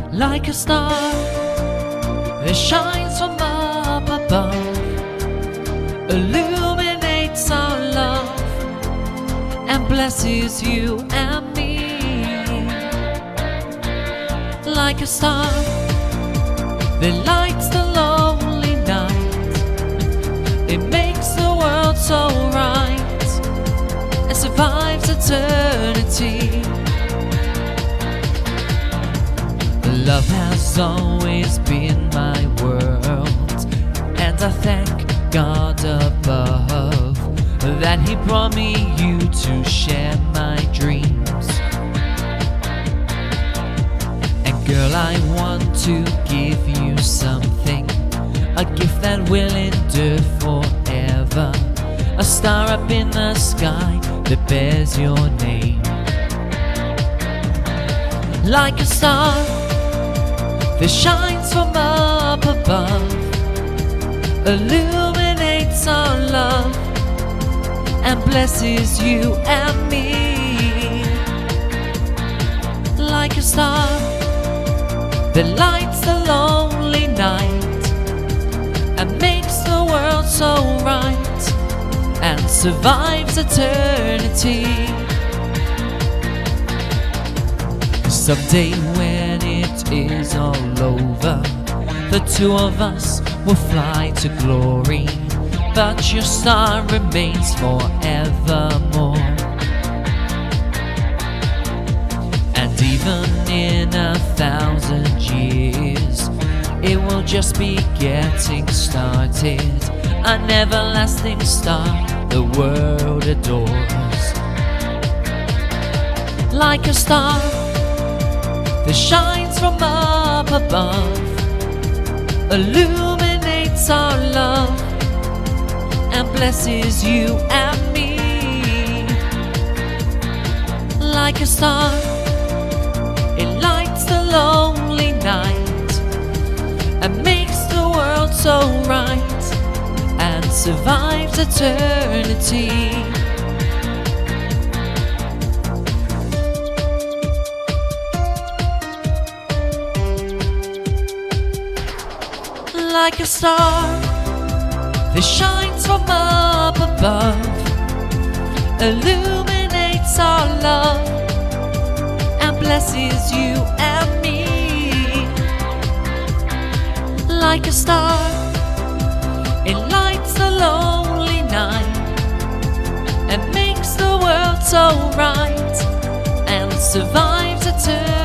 like a star that shines from up above, illuminates our love and blesses you and me. Like a star that lights the lonely night, it makes the world so right and survives eternity. Love has always been my world, and I thank God above that He brought me you to share my dreams. And girl, I want to give you something, a gift that will endure forever, a star up in the sky that bears your name. Like a star that shines from up above, illuminates our love and blesses you and me. Like a star that lights the lonely night and makes the world so right and survives eternity. Someday when it is all over, the two of us will fly to glory, but your star remains forevermore. And even in 1,000 years, it will just be getting started, an everlasting star the world adores. Like a star that shines from up above, illuminates our love and blesses you and me. Like a star, it lights the lonely night and makes the world so right and survives eternity. Like a star that shines from up above, illuminates our love and blesses you and me. Like a star, it lights the lonely night and makes the world so right and survives eternity.